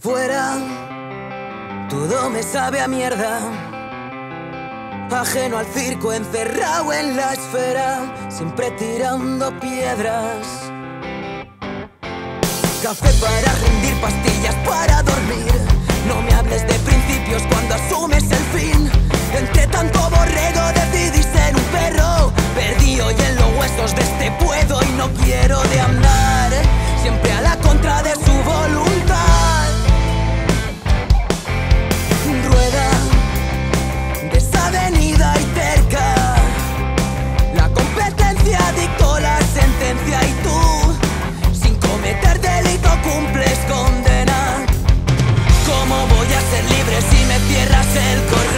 Fuera, todo me sabe a mierda. Ajeno al circo, encerrado en la esfera, siempre tirando piedras. Café para rendir, pastillas para dormir. No me hables de principios cuando asumes el fin. Entre tanto borrego decidí ser un perro. Perdí hoy en los huesos de este puedo y no quiero de andar siempre a la contra de su voluntad. Rueda de esa avenida y terca, la competencia dictó la sentencia y tú, sin cometer delito, cumples condena. ¿Cómo voy a ser libre si me cierras el correo?